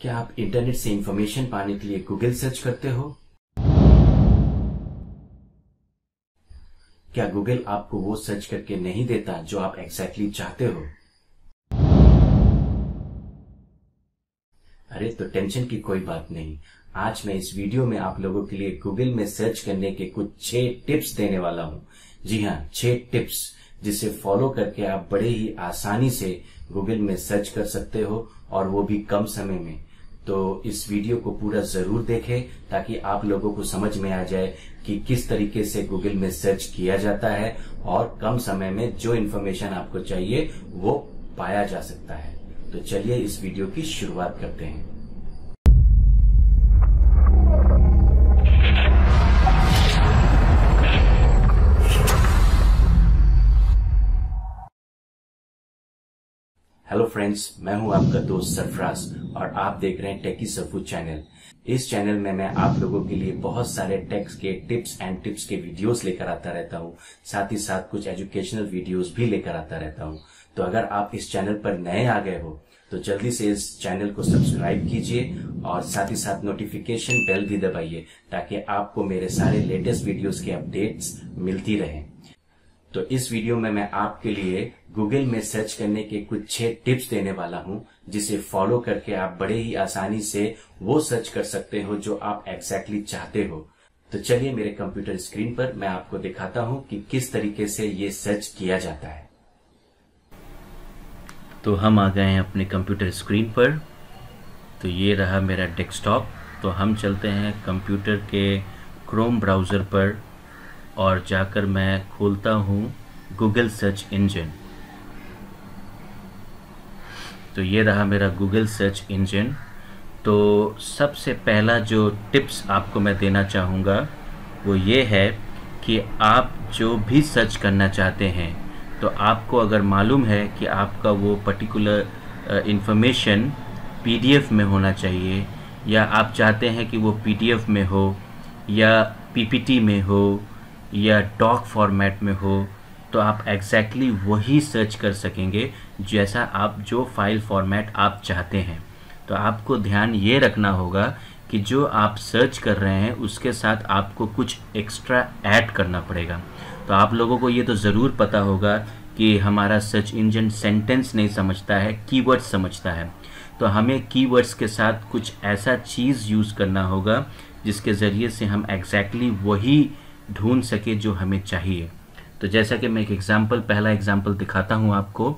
क्या आप इंटरनेट से इंफॉर्मेशन पाने के लिए गूगल सर्च करते हो? क्या गूगल आपको वो सर्च करके नहीं देता जो आप एग्जैक्टली चाहते हो? अरे तो टेंशन की कोई बात नहीं। आज मैं इस वीडियो में आप लोगों के लिए गूगल में सर्च करने के कुछ 6 टिप्स देने वाला हूं। जी हाँ, 6 टिप्स जिसे फॉलो करके आप बड़े ही आसानी से गूगल में सर्च कर सकते हो और वो भी कम समय में। तो इस वीडियो को पूरा जरूर देखें ताकि आप लोगों को समझ में आ जाए कि किस तरीके से गूगल में सर्च किया जाता है और कम समय में जो इन्फॉर्मेशन आपको चाहिए वो पाया जा सकता है। तो चलिए इस वीडियो की शुरुआत करते हैं। हेलो फ्रेंड्स, मैं हूं आपका दोस्त सरफराज और आप देख रहे हैं टेकी सफू चैनल। इस चैनल में मैं आप लोगों के लिए बहुत सारे टेक्स के टिप्स एंड टिप्स के वीडियोस लेकर आता रहता हूं, साथ ही साथ कुछ एजुकेशनल वीडियोस भी लेकर आता रहता हूं। तो अगर आप इस चैनल पर नए आ गए हो तो जल्दी से इस चैनल को सब्सक्राइब कीजिए और साथ ही साथ नोटिफिकेशन बेल भी दबाइए ताकि आपको मेरे सारे लेटेस्ट वीडियोस के अपडेट्स मिलती रहें। तो इस वीडियो में मैं आपके लिए गूगल में सर्च करने के कुछ 6 टिप्स देने वाला हूं जिसे फॉलो करके आप बड़े ही आसानी से वो सर्च कर सकते हो जो आप एग्जैक्टली चाहते हो। तो चलिए मेरे कंप्यूटर स्क्रीन पर मैं आपको दिखाता हूं कि किस तरीके से ये सर्च किया जाता है। तो हम आ गए हैं अपने कंप्यूटर स्क्रीन पर। तो ये रहा मेरा डेस्कटॉप। तो हम चलते हैं कंप्यूटर के क्रोम ब्राउज़र पर और जाकर मैं खोलता हूँ गूगल सर्च इंजन। तो ये रहा मेरा गूगल सर्च इंजन। तो सबसे पहला जो टिप्स आपको मैं देना चाहूँगा वो ये है कि आप जो भी सर्च करना चाहते हैं तो आपको अगर मालूम है कि आपका वो पर्टिकुलर इंफॉर्मेशन पीडीएफ में होना चाहिए या आप चाहते हैं कि वो पीडीएफ में हो या पीपीटी में हो या डॉक फॉर्मेट में हो, तो आप एग्जैक्टली वही सर्च कर सकेंगे जैसा आप जो फाइल फॉर्मेट आप चाहते हैं। तो आपको ध्यान ये रखना होगा कि जो आप सर्च कर रहे हैं उसके साथ आपको कुछ एक्स्ट्रा ऐड करना पड़ेगा। तो आप लोगों को ये तो ज़रूर पता होगा कि हमारा सर्च इंजन सेंटेंस नहीं समझता है, कीवर्ड्स समझता है। तो हमें कीवर्ड्स के साथ कुछ ऐसा चीज़ यूज़ करना होगा जिसके ज़रिए से हम एग्जैक्टली वही ढूंढ सके जो हमें चाहिए। तो जैसा कि मैं एक पहला एग्जाम्पल दिखाता हूं आपको।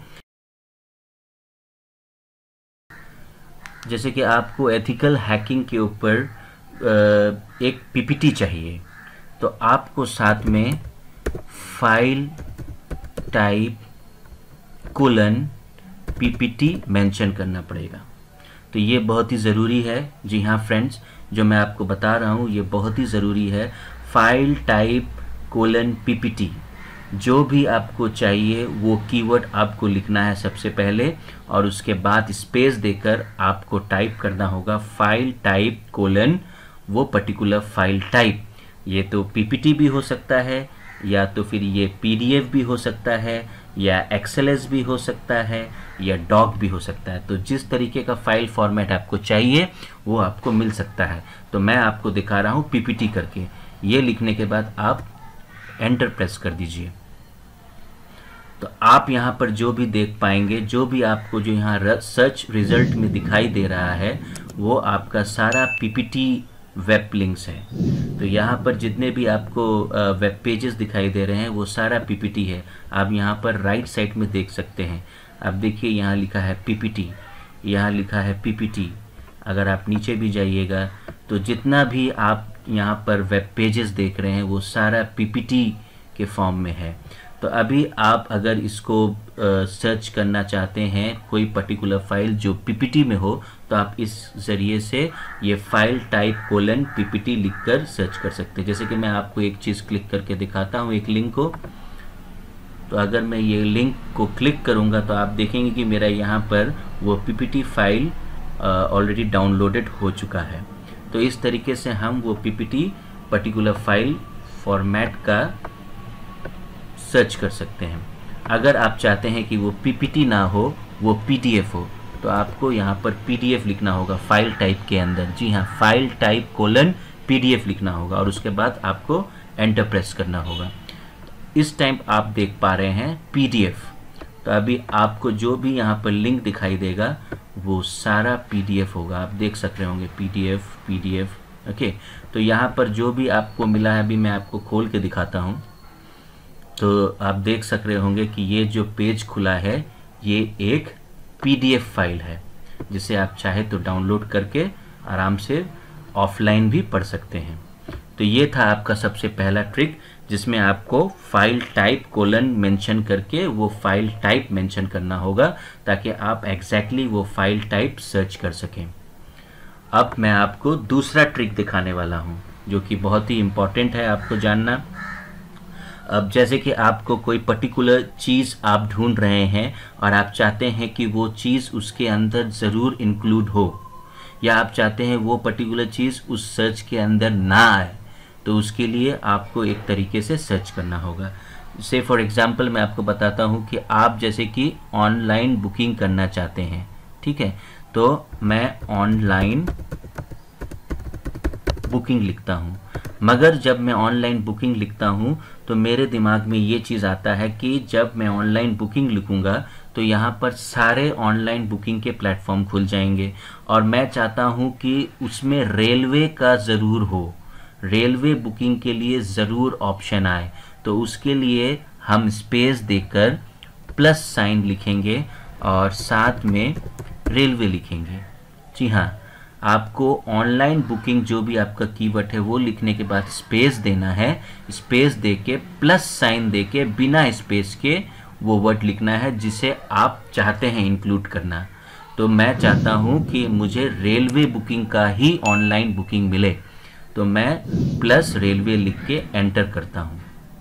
जैसे कि आपको एथिकल हैकिंग के ऊपर एक पीपीटी चाहिए, तो आपको साथ में फाइल टाइप पीपीटी मेंशन करना पड़ेगा। तो ये बहुत ही ज़रूरी है। जी हाँ फ्रेंड्स, जो मैं आपको बता रहा हूँ ये बहुत ही ज़रूरी है। फाइल टाइप पीपीटी जो भी आपको चाहिए वो कीवर्ड आपको लिखना है सबसे पहले और उसके बाद स्पेस देकर आपको टाइप करना होगा फाइल टाइप वो पर्टिकुलर फाइल टाइप। ये तो पीपीटी भी हो सकता है या तो फिर ये पीडीएफ भी हो सकता है या एक्सएलएस भी हो सकता है या डॉक भी हो सकता है। तो जिस तरीके का फाइल फॉर्मेट आपको चाहिए वो आपको मिल सकता है। तो मैं आपको दिखा रहा हूँ पीपीटी करके। ये लिखने के बाद आप एंटर प्रेस कर दीजिए। तो आप यहाँ पर जो भी देख पाएंगे, जो भी आपको जो यहाँ सर्च रिजल्ट में दिखाई दे रहा है वो आपका सारा पीपीटी वेब लिंक्स है। तो यहाँ पर जितने भी आपको वेब पेजेस दिखाई दे रहे हैं वो सारा पीपीटी है। आप यहाँ पर राइट साइड में देख सकते हैं। आप देखिए यहाँ लिखा है पीपीटी, यहाँ लिखा है पीपीटी। अगर आप नीचे भी जाइएगा तो जितना भी आप यहाँ पर वेब पेजेस देख रहे हैं वो सारा पीपीटी के फॉर्म में है। तो अभी आप अगर इसको सर्च करना चाहते हैं कोई पर्टिकुलर फाइल जो पीपीटी में हो तो आप इस ज़रिए से ये फाइल टाइप पीपीटी लिखकर सर्च कर सकते हैं। जैसे कि मैं आपको एक चीज़ क्लिक करके दिखाता हूँ, एक लिंक को। तो अगर मैं ये लिंक को क्लिक करूँगा तो आप देखेंगे कि मेरा यहाँ पर वो पीपीटी फाइल ऑलरेडी डाउनलोडेड हो चुका है। तो इस तरीके से हम वो पीपीटी पर्टिकुलर फाइल फॉर्मेट का सर्च कर सकते हैं। अगर आप चाहते हैं कि वो पीपीटी ना हो, वो पीडीएफ हो, तो आपको यहाँ पर PDF लिखना होगा फाइल टाइप के अंदर। जी हाँ, फाइल टाइप कोलन PDF लिखना होगा और उसके बाद आपको एंटर प्रेस करना होगा। इस टाइम आप देख पा रहे हैं PDF। तो अभी आपको जो भी यहाँ पर लिंक दिखाई देगा वो सारा PDF होगा। आप देख सक रहे होंगे PDF। ओके, तो यहाँ पर जो भी आपको मिला है अभी मैं आपको खोल के दिखाता हूँ। तो आप देख सक रहे होंगे कि ये जो पेज खुला है ये एक PDF फाइल है, जिसे आप चाहे तो डाउनलोड करके आराम से ऑफलाइन भी पढ़ सकते हैं। तो ये था आपका सबसे पहला ट्रिक, जिसमें आपको फाइल टाइप कोलन मेंशन करके वो फाइल टाइप मेंशन करना होगा ताकि आप एग्जैक्टली वो फाइल टाइप सर्च कर सकें। अब मैं आपको दूसरा ट्रिक दिखाने वाला हूँ जो कि बहुत ही इम्पॉर्टेंट है आपको जानना। अब जैसे कि आपको कोई पर्टिकुलर चीज़ आप ढूंढ रहे हैं और आप चाहते हैं कि वो चीज़ उसके अंदर ज़रूर इंक्लूड हो, या आप चाहते हैं वो पर्टिकुलर चीज़ उस सर्च के अंदर ना आए, तो उसके लिए आपको एक तरीके से सर्च करना होगा। से फॉर एग्जांपल मैं आपको बताता हूँ कि आप जैसे कि ऑनलाइन बुकिंग करना चाहते हैं, ठीक है, तो मैं ऑनलाइन बुकिंग लिखता हूँ। मगर जब मैं ऑनलाइन बुकिंग लिखता हूँ तो मेरे दिमाग में ये चीज़ आता है कि जब मैं ऑनलाइन बुकिंग लिखूँगा तो यहाँ पर सारे ऑनलाइन बुकिंग के प्लेटफॉर्म खुल जाएंगे और मैं चाहता हूँ कि उसमें रेलवे का ज़रूर हो, रेलवे बुकिंग के लिए ज़रूर ऑप्शन आए। तो उसके लिए हम स्पेस देकर प्लस साइन लिखेंगे और साथ में रेलवे लिखेंगे। जी हाँ, आपको ऑनलाइन बुकिंग जो भी आपका कीवर्ड है वो लिखने के बाद स्पेस देना है, स्पेस देके प्लस साइन देके बिना स्पेस के वो वर्ड लिखना है जिसे आप चाहते हैं इंक्लूड करना। तो मैं चाहता हूँ कि मुझे रेलवे बुकिंग का ही ऑनलाइन बुकिंग मिले, तो मैं प्लस रेलवे लिख के एंटर करता हूँ।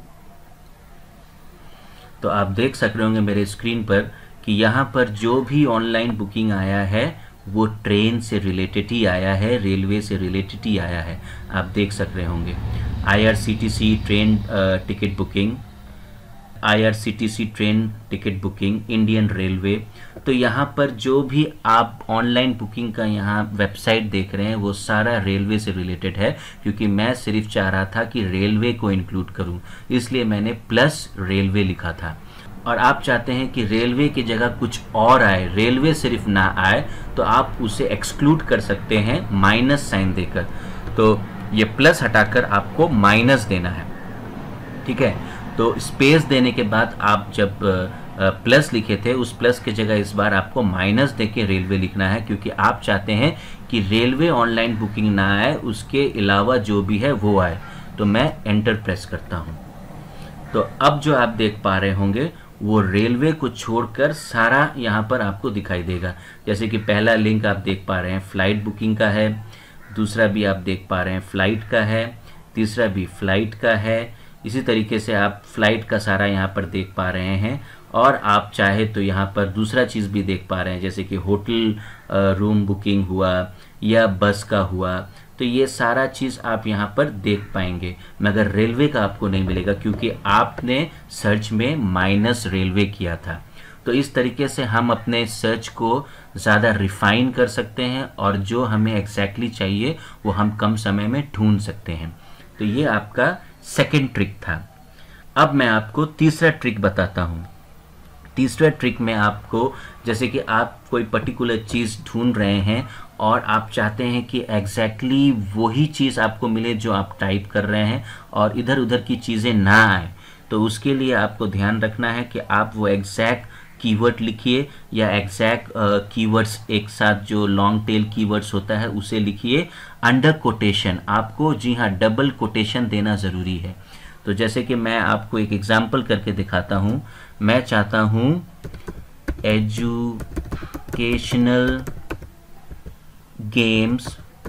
तो आप देख सक रहे होंगे मेरे स्क्रीन पर कि यहाँ पर जो भी ऑनलाइन बुकिंग आया है वो ट्रेन से रिलेटेड ही आया है, रेलवे से रिलेटेड ही आया है। आप देख सक रहे होंगे IRCTC train ticket booking, IRCTC train ticket booking, Indian railway. तो यहाँ पर जो भी आप ऑनलाइन बुकिंग का यहाँ वेबसाइट देख रहे हैं वो सारा रेलवे से रिलेटेड है, क्योंकि मैं सिर्फ चाह रहा था कि रेलवे को इंक्लूड करूँ, इसलिए मैंने प्लस रेलवे लिखा था। और आप चाहते हैं कि रेलवे की जगह कुछ और आए, रेलवे सिर्फ ना आए, तो आप उसे एक्सक्लूड कर सकते हैं माइनस साइन देकर। तो ये प्लस हटाकर आपको माइनस देना है, ठीक है। तो स्पेस देने के बाद आप जब प्लस लिखे थे उस प्लस की जगह इस बार आपको माइनस देके रेलवे लिखना है, क्योंकि आप चाहते हैं कि रेलवे ऑनलाइन बुकिंग ना आए, उसके अलावा जो भी है वो आए। तो मैं एंटर प्रेस करता हूँ। तो अब जो आप देख पा रहे होंगे वो रेलवे को छोड़कर सारा यहाँ पर आपको दिखाई देगा। जैसे कि पहला लिंक आप देख पा रहे हैं फ्लाइट बुकिंग का है, दूसरा भी आप देख पा रहे हैं फ्लाइट का है, तीसरा भी फ्लाइट का है। इसी तरीके से आप फ्लाइट का सारा यहाँ पर देख पा रहे हैं। और आप चाहे तो यहाँ पर दूसरा चीज़ भी देख पा रहे हैं, जैसे कि होटल रूम बुकिंग हुआ या बस का हुआ। तो ये सारा चीज़ आप यहाँ पर देख पाएंगे, मगर रेलवे का आपको नहीं मिलेगा क्योंकि आपने सर्च में माइनस रेलवे किया था। तो इस तरीके से हम अपने सर्च को ज़्यादा रिफाइन कर सकते हैं और जो हमें एग्जैक्टली चाहिए वो हम कम समय में ढूंढ सकते हैं। तो ये आपका सेकंड ट्रिक था। अब मैं आपको तीसरा ट्रिक बताता हूँ। तीसरा ट्रिक में आपको, जैसे कि आप कोई पर्टिकुलर चीज़ ढूंढ रहे हैं और आप चाहते हैं कि एग्जैक्टली वही चीज़ आपको मिले जो आप टाइप कर रहे हैं और इधर उधर की चीज़ें ना आए, तो उसके लिए आपको ध्यान रखना है कि आप वो एग्जैक्ट कीवर्ड लिखिए या एग्जैक्ट कीवर्ड्स एक साथ जो लॉन्ग टेल कीवर्ड्स होता है उसे लिखिए अंडर कोटेशन। आपको जी हाँ डबल कोटेशन देना ज़रूरी है। तो जैसे कि मैं आपको एक एग्जांपल करके दिखाता हूँ। मैं चाहता हूँ educational games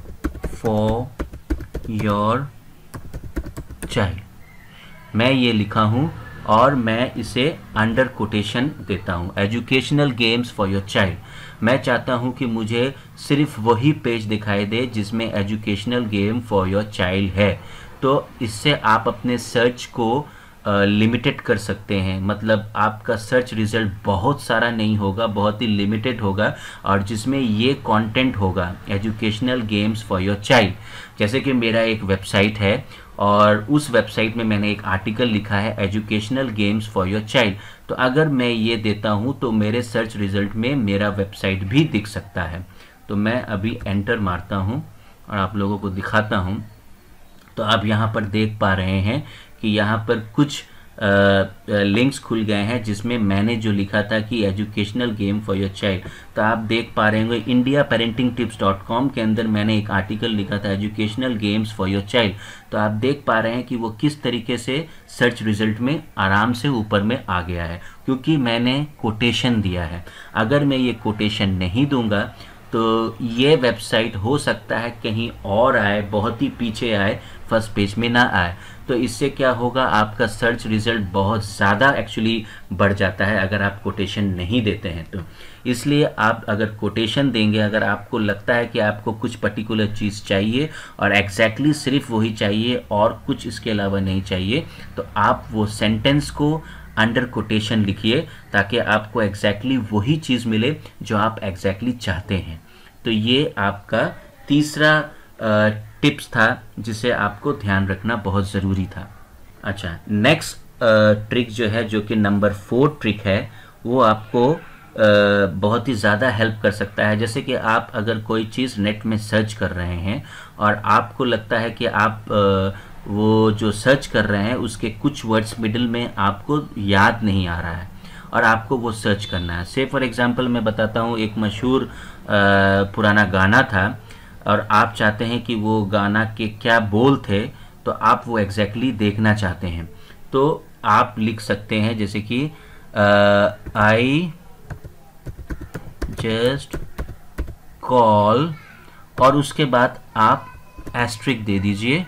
for your child, मैं ये लिखा हूँ और मैं इसे अंडर कोटेशन देता हूँ, educational games for your child. मैं चाहता हूँ कि मुझे सिर्फ वही पेज दिखाई दे जिसमें educational game for your child है। तो इससे आप अपने सर्च को लिमिटेड कर सकते हैं, मतलब आपका सर्च रिजल्ट बहुत सारा नहीं होगा, बहुत ही लिमिटेड होगा, और जिसमें ये कंटेंट होगा educational games for your child. जैसे कि मेरा एक वेबसाइट है और उस वेबसाइट में मैंने एक आर्टिकल लिखा है educational games for your child, तो अगर मैं ये देता हूँ तो मेरे सर्च रिजल्ट में मेरा वेबसाइट भी दिख सकता है। तो मैं अभी एंटर मारता हूँ और आप लोगों को दिखाता हूँ। तो आप यहाँ पर देख पा रहे हैं कि यहाँ पर कुछ लिंक्स खुल गए हैं जिसमें मैंने जो लिखा था कि educational game for your child, तो आप देख पा रहे होंगे indiaparentingtips.com के अंदर मैंने एक आर्टिकल लिखा था educational games for your child. तो आप देख पा रहे हैं कि वो किस तरीके से सर्च रिजल्ट में आराम से ऊपर में आ गया है, क्योंकि मैंने कोटेशन दिया है। अगर मैं ये कोटेशन नहीं दूंगा तो ये वेबसाइट हो सकता है कहीं और आए, बहुत ही पीछे आए, फर्स्ट पेज में ना आए। तो इससे क्या होगा, आपका सर्च रिजल्ट बहुत ज़्यादा एक्चुअली बढ़ जाता है अगर आप कोटेशन नहीं देते हैं। तो इसलिए आप अगर कोटेशन देंगे, अगर आपको लगता है कि आपको कुछ पर्टिकुलर चीज़ चाहिए और एग्जैक्टली सिर्फ वही चाहिए और कुछ इसके अलावा नहीं चाहिए, तो आप वो सेंटेंस को अंडर कोटेशन लिखिए ताकि आपको एग्जैक्टली वही चीज़ मिले जो आप एग्जैक्टली चाहते हैं। तो ये आपका तीसरा टिप्स था जिसे आपको ध्यान रखना बहुत ज़रूरी था। अच्छा, नेक्स्ट ट्रिक जो है, जो कि नंबर 4 ट्रिक है, वो आपको बहुत ही ज़्यादा हेल्प कर सकता है। जैसे कि आप अगर कोई चीज़ नेट में सर्च कर रहे हैं और आपको लगता है कि आप वो जो सर्च कर रहे हैं उसके कुछ वर्ड्स मिडिल में आपको याद नहीं आ रहा है और आपको वो सर्च करना है। से फॉर एग्जांपल मैं बताता हूँ, एक मशहूर पुराना गाना था और आप चाहते हैं कि वो गाना के क्या बोल थे, तो आप वो एग्जैक्टली देखना चाहते हैं, तो आप लिख सकते हैं जैसे कि आई जस्ट कॉल, और उसके बाद आप एस्ट्रिक दे दीजिए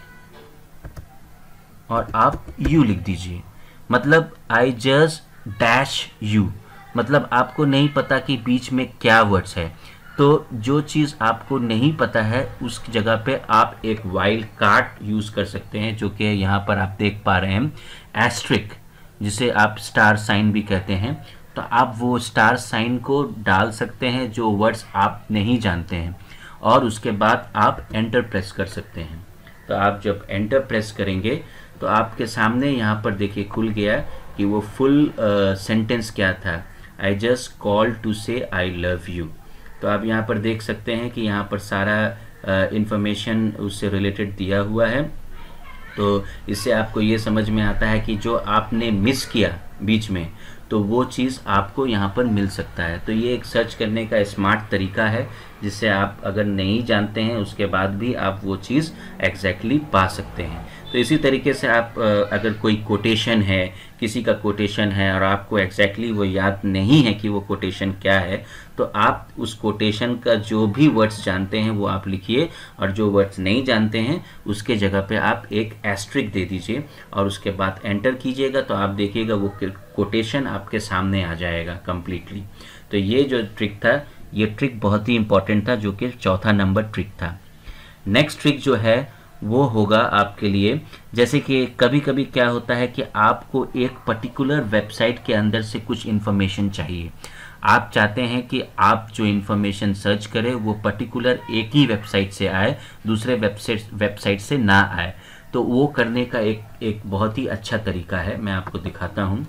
और आप यू लिख दीजिए, मतलब आई जस्ट डैश यू, मतलब आपको नहीं पता कि बीच में क्या वर्ड्स है। तो जो चीज़ आपको नहीं पता है उस जगह पे आप एक वाइल्ड कार्ड यूज़ कर सकते हैं, जो कि यहाँ पर आप देख पा रहे हैं एस्ट्रिक, जिसे आप स्टार साइन भी कहते हैं। तो आप वो स्टार साइन को डाल सकते हैं जो वर्ड्स आप नहीं जानते हैं, और उसके बाद आप एंटर प्रेस कर सकते हैं। तो आप जब एंटर प्रेस करेंगे तो आपके सामने यहाँ पर देखिए खुल गया कि वो फुल सेंटेंस क्या था, आई जस्ट कॉल टू से आई लव यू। तो आप यहाँ पर देख सकते हैं कि यहाँ पर सारा इंफॉर्मेशन उससे रिलेटेड दिया हुआ है। तो इससे आपको ये समझ में आता है कि जो आपने मिस किया बीच में, तो वो चीज़ आपको यहाँ पर मिल सकता है। तो ये एक सर्च करने का स्मार्ट तरीका है, जिससे आप अगर नहीं जानते हैं उसके बाद भी आप वो चीज़ एग्जैक्टली पा सकते हैं। तो इसी तरीके से आप अगर कोई कोटेशन है, किसी का कोटेशन है और आपको एग्जैक्टली वो याद नहीं है कि वो कोटेशन क्या है, तो आप उस कोटेशन का जो भी वर्ड्स जानते हैं वो आप लिखिए, और जो वर्ड्स नहीं जानते हैं उसके जगह पे आप एक एस्ट्रिक दे दीजिए और उसके बाद एंटर कीजिएगा। तो आप देखिएगा वो कोटेशन आपके सामने आ जाएगा कंप्लीटली। तो ये जो ट्रिक था, ये ट्रिक बहुत ही इंपॉर्टेंट था, जो कि चौथा नंबर ट्रिक था। नेक्स्ट ट्रिक जो है वो होगा आपके लिए, जैसे कि कभी कभी क्या होता है कि आपको एक पर्टिकुलर वेबसाइट के अंदर से कुछ इन्फॉर्मेशन चाहिए। आप चाहते हैं कि आप जो इन्फॉर्मेशन सर्च करें वो पर्टिकुलर एक ही वेबसाइट से आए, दूसरे वेबसाइट से ना आए। तो वो करने का एक बहुत ही अच्छा तरीका है, मैं आपको दिखाता हूँ।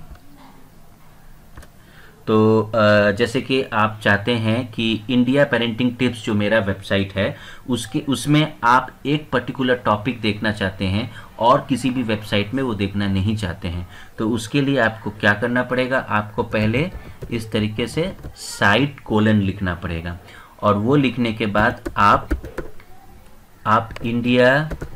तो जैसे कि आप चाहते हैं कि इंडिया पेरेंटिंग टिप्स जो मेरा वेबसाइट है उसमें आप एक पर्टिकुलर टॉपिक देखना चाहते हैं और किसी भी वेबसाइट में वो देखना नहीं चाहते हैं, तो उसके लिए आपको क्या करना पड़ेगा, आपको पहले इस तरीके से साइट कोलन लिखना पड़ेगा, और वो लिखने के बाद आप इंडिया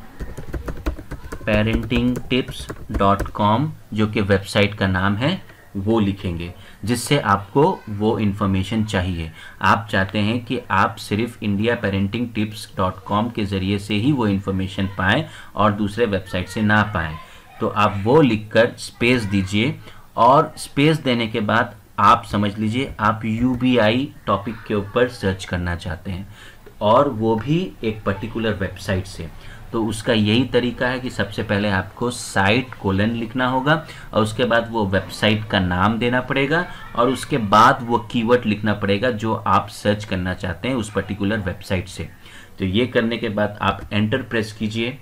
parentingtips.com जो कि वेबसाइट का नाम है वो लिखेंगे, जिससे आपको वो इन्फॉर्मेशन चाहिए। आप चाहते हैं कि आप सिर्फ indiaparentingtips.com के ज़रिए से ही वो इन्फॉर्मेशन पाएँ और दूसरे वेबसाइट से ना पाएँ, तो आप वो लिखकर स्पेस दीजिए, और स्पेस देने के बाद आप समझ लीजिए आप UBI टॉपिक के ऊपर सर्च करना चाहते हैं, और वो भी एक पर्टिकुलर वेबसाइट से। तो उसका यही तरीका है कि सबसे पहले आपको साइट कोलन लिखना होगा और उसके बाद वो वेबसाइट का नाम देना पड़ेगा और उसके बाद वो कीवर्ड लिखना पड़ेगा जो आप सर्च करना चाहते हैं उस पर्टिकुलर वेबसाइट से। तो ये करने के बाद आप एंटर प्रेस कीजिए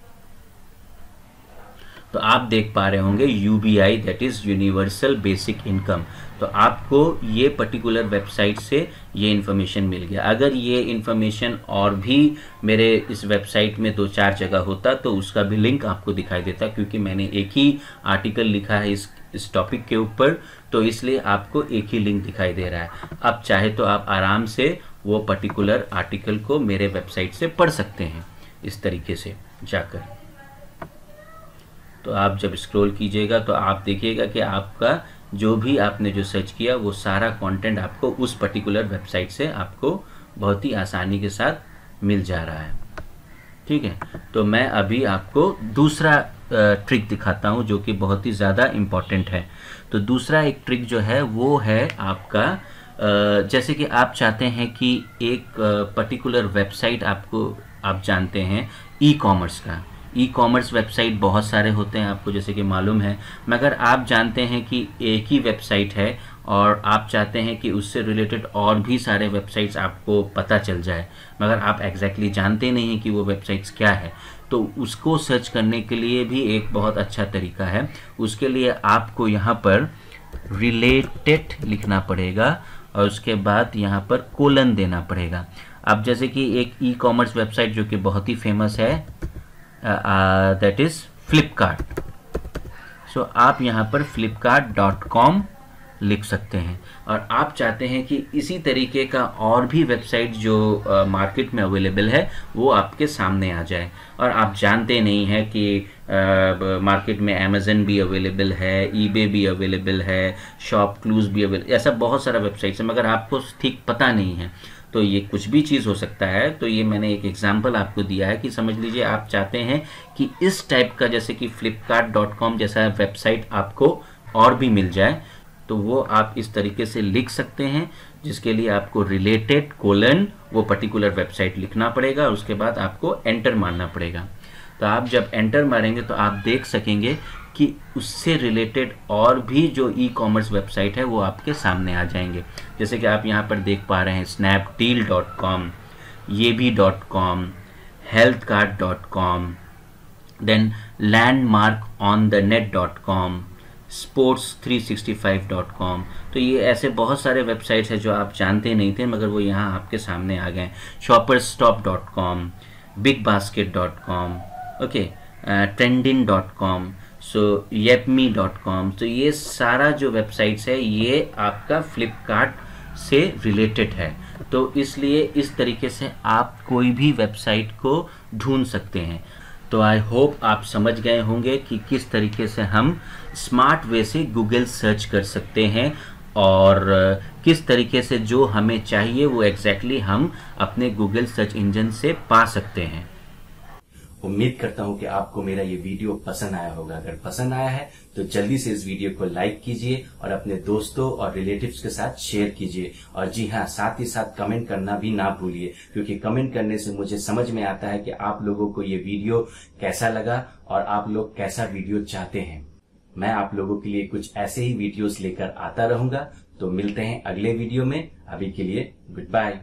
तो आप देख पा रहे होंगे UBI, that is universal basic income. तो आपको ये पर्टिकुलर वेबसाइट से ये इन्फॉर्मेशन मिल गया। अगर ये इन्फॉर्मेशन और भी मेरे इस वेबसाइट में 2-4 जगह होता तो उसका भी लिंक आपको दिखाई देता, क्योंकि मैंने एक ही आर्टिकल लिखा है इस टॉपिक के ऊपर, तो इसलिए आपको एक ही लिंक दिखाई दे रहा है। अब चाहे तो आप आराम से वो पर्टिकुलर आर्टिकल को मेरे वेबसाइट से पढ़ सकते हैं इस तरीके से जाकर। तो आप जब स्क्रॉल कीजिएगा तो आप देखिएगा कि आपका जो भी आपने जो सर्च किया वो सारा कंटेंट आपको उस पर्टिकुलर वेबसाइट से आपको बहुत ही आसानी के साथ मिल जा रहा है। ठीक है, तो मैं अभी आपको दूसरा ट्रिक दिखाता हूँ जो कि बहुत ही ज़्यादा इम्पॉर्टेंट है। तो दूसरा एक ट्रिक जो है वो है आपका जैसे कि आप चाहते हैं कि एक पर्टिकुलर वेबसाइट आप जानते हैं ई कॉमर्स का, ई कॉमर्स वेबसाइट बहुत सारे होते हैं आपको जैसे कि मालूम है, मगर आप जानते हैं कि एक ही वेबसाइट है और आप चाहते हैं कि उससे रिलेटेड और भी सारे वेबसाइट्स आपको पता चल जाए, मगर आप एग्जैक्टली जानते नहीं हैं कि वो वेबसाइट्स क्या है। तो उसको सर्च करने के लिए भी एक बहुत अच्छा तरीका है। उसके लिए आपको यहाँ पर रिलेटेड लिखना पड़ेगा और उसके बाद यहाँ पर कोलन देना पड़ेगा। अब जैसे कि एक ई कॉमर्स वेबसाइट जो कि बहुत ही फेमस है दैट इज फ्लिपकार्ट। सो आप यहाँ पर flipkart.com लिख सकते हैं और आप चाहते हैं कि इसी तरीके का और भी वेबसाइट जो मार्केट में अवेलेबल है वो आपके सामने आ जाए, और आप जानते नहीं हैं कि मार्केट में अमेज़न भी अवेलेबल है, ईबे भी अवेलेबल है, शॉप क्लूज भी अवेलेबल, ऐसा बहुत सारा वेबसाइट्स है मगर आपको ठीक पता नहीं है। तो ये कुछ भी चीज़ हो सकता है। तो ये मैंने एक एग्जांपल आपको दिया है कि समझ लीजिए आप चाहते हैं कि इस टाइप का जैसे कि flipkart.com जैसा वेबसाइट आपको और भी मिल जाए, तो वो आप इस तरीके से लिख सकते हैं, जिसके लिए आपको रिलेटेड कोलन वो पर्टिकुलर वेबसाइट लिखना पड़ेगा और उसके बाद आपको एंटर मारना पड़ेगा। तो आप जब एंटर मारेंगे तो आप देख सकेंगे कि उससे रिलेटेड और भी जो ई कॉमर्स वेबसाइट है वो आपके सामने आ जाएंगे। जैसे कि आप यहाँ पर देख पा रहे हैं snapdeal.com, yebi.com, healthcard.com, then landmarkonthenet.com, sports365.com। तो ये ऐसे बहुत सारे वेबसाइट्स हैं जो आप जानते नहीं थे मगर वो यहाँ आपके सामने आ गए। shopperstop.com, bigbasket.com, ओके, trending.com, सो yepme.com। तो ये सारा जो वेबसाइट्स है ये आपका फ्लिपकार्ट से रिलेटेड है, तो इसलिए इस तरीके से आप कोई भी वेबसाइट को ढूंढ सकते हैं। तो आई होप आप समझ गए होंगे कि किस तरीके से हम स्मार्ट वे से गूगल सर्च कर सकते हैं और किस तरीके से जो हमें चाहिए वो एग्जैक्टली हम अपने गूगल सर्च इंजन से पा सकते हैं। उम्मीद करता हूं कि आपको मेरा ये वीडियो पसंद आया होगा। अगर पसंद आया है तो जल्दी से इस वीडियो को लाइक कीजिए और अपने दोस्तों और रिलेटिव्स के साथ शेयर कीजिए। और जी हाँ, साथ ही साथ कमेंट करना भी ना भूलिए, क्योंकि कमेंट करने से मुझे समझ में आता है कि आप लोगों को ये वीडियो कैसा लगा और आप लोग कैसा वीडियो चाहते हैं। मैं आप लोगों के लिए कुछ ऐसे ही वीडियोस लेकर आता रहूंगा। तो मिलते हैं अगले वीडियो में। अभी के लिए गुड बाय।